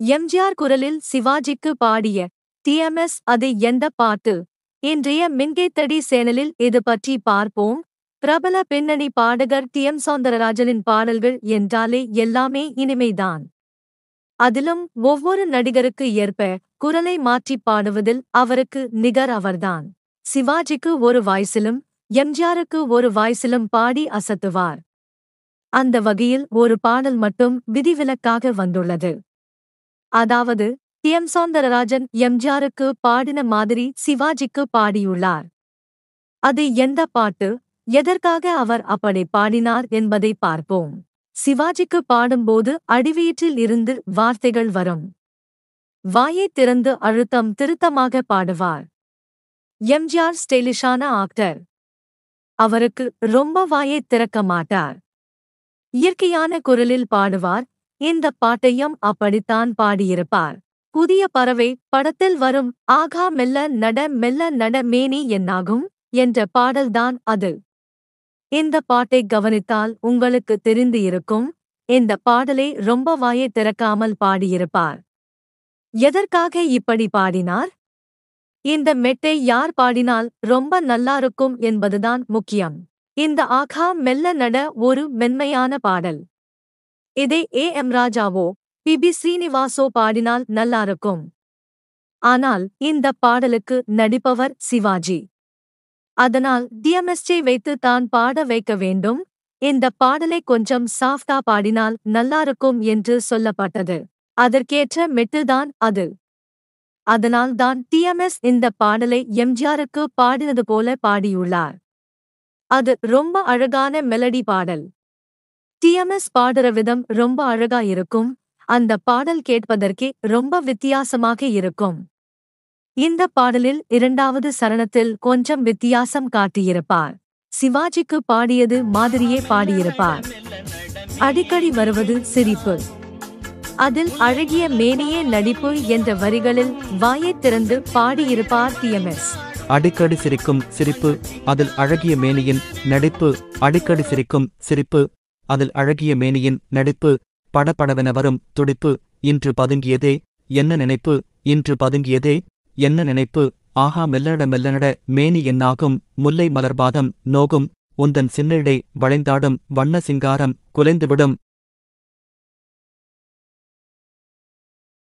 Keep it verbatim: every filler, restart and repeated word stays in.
எம்ஜிஆர் குரலில் சிவாஜிக்கு பாடிய டிஎம்எஸ் அது எந்த பாட்டு? இன்றைய மின்கேத்தடி சேனலில் இது பற்றி பார்ப்போம். பிரபல பின்னணி பாடகர் டி எம் சௌந்தரராஜனின் பாடல்கள் என்றாலே எல்லாமே இனிமைதான். அதிலும் ஒவ்வொரு நடிகருக்கு ஏற்ப குரலை மாற்றிப் பாடுவதில் அவருக்கு நிகர் அவர்தான். சிவாஜிக்கு ஒரு வாய்ஸிலும் எம்ஜிஆருக்கு ஒரு வாய்ஸிலும் பாடி அசத்துவார். அந்த வகையில் ஒரு பாடல் மட்டும் விதிவிலக்காக வந்துள்ளது. அதாவது டி எம் சௌந்தரராஜன் எம்ஜிஆருக்கு பாடின மாதிரி சிவாஜிக்கு பாடியுள்ளார். அது எந்த பாட்டு, எதற்காக அவர் அப்படி பாடினார் என்பதை பார்ப்போம். சிவாஜிக்கு பாடும்போது அடிவயிற்றில் இருந்து வார்த்தைகள் வரும். வாயைத் திறந்து அழுத்தம் திருத்தமாக பாடுவார். எம்ஜிஆர் ஸ்டைலிஷான ஆக்டர். அவருக்கு ரொம்ப வாயைத் திறக்க மாட்டார். இயற்கையான குரலில் பாடுவார். இந்த பாட்டையும் அப்படித்தான் பாடியிருப்பார். புதிய பறவை படத்தில் வரும் ஆகா மெல்ல நட மெல்ல நட மேனி என்னாகும் என்ற பாடல்தான் அது. இந்த பாட்டை கவனித்தால் உங்களுக்கு தெரிந்து இருக்கும். இந்த பாடலை ரொம்ப வாயைத் திறக்காமல் பாடியிருப்பார். எதற்காக இப்படி பாடினார்? இந்த மெட்டை யார் பாடினால் ரொம்ப நல்லாருக்கும் என்பதுதான் முக்கியம். இந்த ஆகா மெல்ல நட ஒரு மென்மையான பாடல். இதை ஏ எம் ராஜாவோ பி பி ஸ்ரீனிவாசோ பாடினால் நல்லாருக்கும். ஆனால் இந்த பாடலுக்கு நடிப்பவர் சிவாஜி. அதனால் டிஎம்எஸ்ஐ வைத்து தான் பாட வைக்க வேண்டும். இந்த பாடலை கொஞ்சம் சாஃப்டா பாடினால் நல்லாருக்கும் என்று சொல்லப்பட்டது. அதற்கேற்ற மெட்டில்தான் அது. அதனால் தான் டிஎம்எஸ் இந்த பாடலை எம்ஜிஆருக்கு பாடினது போல பாடியுள்ளார். அது ரொம்ப அழகான மெலடி பாடல். டிஎம்எஸ் பாடுற விதம் ரொம்ப அழகா இருக்கும். அந்த பாடல் கேட்பதற்கே ரொம்ப வித்தியாசமாக இருக்கும். இந்த பாடலில் இரண்டாவது சரணத்தில் கொஞ்சம் வித்தியாசம் காட்டியிருப்பார். சிவாஜிக்கு பாடியது மாதிரியே பாடியிருப்பார். அடிக்கடி வருவது சிரிப்பு. அதில் அழகிய மேனியே நடிப்பு என்ற வரிகளில் வாயைத் திறந்து பாடியிருப்பார் டிஎம்எஸ். அடிக்கடி சிரிக்கும் சிரிப்பு, அதில் அழகிய மேனியின் நடிப்பு. அடிக்கடி சிரிக்கும் சிரிப்பு, அதில் அழகிய மேனியின் நடிப்பு. படபடவென வரும் துடிப்பு. இன்று பதுங்கியதே என்ன நினைப்பு, இன்று பதுங்கியதே என்ன நினைப்பு. ஆஹா மெல்லட மெல்லனட மேனி என்னாகும், முல்லை மலர்பாதம் நோகும். உந்தன் சின்னடை வளைந்தாடும் வண்ண சிங்காரம் குலைந்துவிடும்.